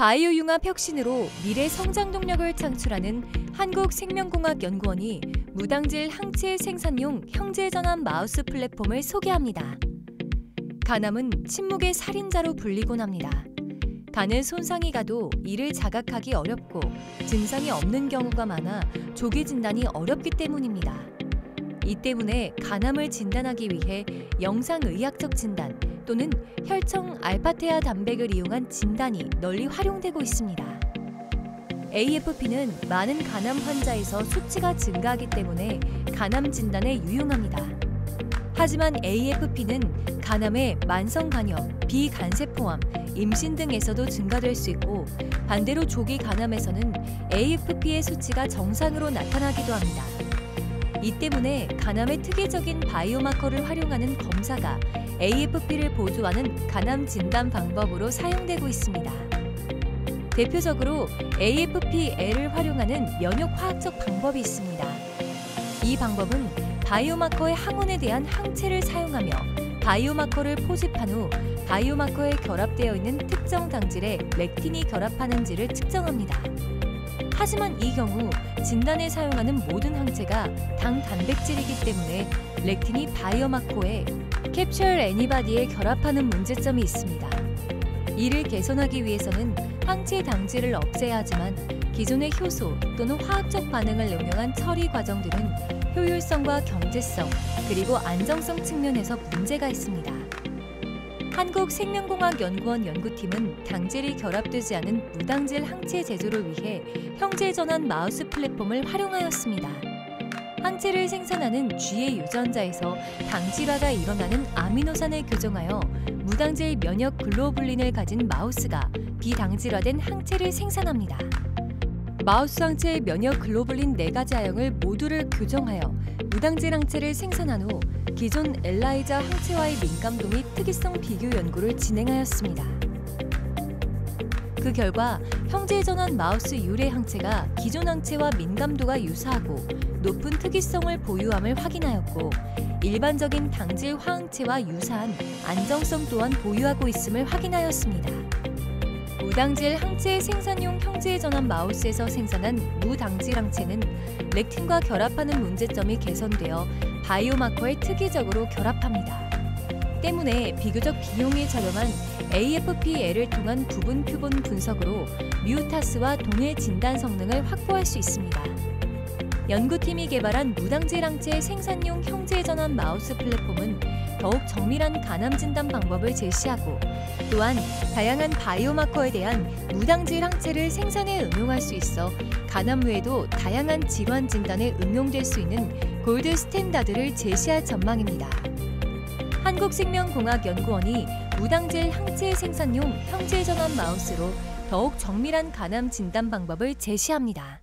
바이오 융합 혁신으로 미래 성장 동력을 창출하는 한국생명공학연구원이 무당질 항체 생산용 형제전환 마우스 플랫폼을 소개합니다. 간암은 침묵의 살인자로 불리곤 합니다. 간에 손상이 가도 이를 자각하기 어렵고 증상이 없는 경우가 많아 조기 진단이 어렵기 때문입니다. 이 때문에 간암을 진단하기 위해 영상의학적 진단 또는 혈청 알파테아 단백을 이용한 진단이 널리 활용되고 있습니다. AFP는 많은 간암 환자에서 수치가 증가하기 때문에 간암 진단에 유용합니다. 하지만 AFP는 간암의 만성 간염, 비간세포암, 임신 등에서도 증가될 수 있고 반대로 조기 간암에서는 AFP의 수치가 정상으로 나타나기도 합니다. 이 때문에 간암의 특이적인 바이오마커를 활용하는 검사가 AFP를 보조하는 간암 진단 방법으로 사용되고 있습니다. 대표적으로 AFPL을 활용하는 면역화학적 방법이 있습니다. 이 방법은 바이오마커의 항원에 대한 항체를 사용하며 바이오마커를 포집한 후 바이오마커에 결합되어 있는 특정 당질에 렉틴이 결합하는지를 측정합니다. 하지만 이 경우 진단에 사용하는 모든 항체가 당 단백질이기 때문에 렉틴이 바이오마커에 캡처 애니바디에 결합하는 문제점이 있습니다. 이를 개선하기 위해서는 항체 당질을 없애야 하지만 기존의 효소 또는 화학적 반응을 응용한 처리 과정들은 효율성과 경제성 그리고 안정성 측면에서 문제가 있습니다. 한국생명공학연구원 연구팀은 당질이 결합되지 않은 무당질 항체 제조를 위해 형제전환 마우스 플랫폼을 활용하였습니다. 항체를 생산하는 G의 유전자에서 당질화가 일어나는 아미노산을 교정하여 무당질 면역 글로불린을 가진 마우스가 비당질화된 항체를 생산합니다. 마우스 항체의 면역 글로불린 4가지 아형을 모두를 교정하여 무당질 항체를 생산한 후 기존 엘라이자 항체와의 민감도 및 특이성 비교 연구를 진행하였습니다. 그 결과 형제전환 마우스 유래 항체가 기존 항체와 민감도가 유사하고 높은 특이성을 보유함을 확인하였고 일반적인 당질 화항체와 유사한 안정성 또한 보유하고 있음을 확인하였습니다. 무당질 항체 생산용 형제전환 마우스에서 생산한 무당질 항체는 렉틴과 결합하는 문제점이 개선되어 바이오마커에 특이적으로 결합합니다. 때문에 비교적 비용이 저렴한 AFPL을 통한 부분 표본 분석으로 뮤타스와 동일 진단 성능을 확보할 수 있습니다. 연구팀이 개발한 무당질 항체 생산용 형제전환 마우스 플랫폼은 더욱 정밀한 간암 진단 방법을 제시하고 또한 다양한 바이오마커에 대한 무당질 항체를 생산에 응용할 수 있어 간암 외에도 다양한 질환 진단에 응용될 수 있는 골드 스탠다드를 제시할 전망입니다. 한국생명공학연구원이 무당질 항체 생산용 형제전환 마우스로 더욱 정밀한 간암 진단 방법을 제시합니다.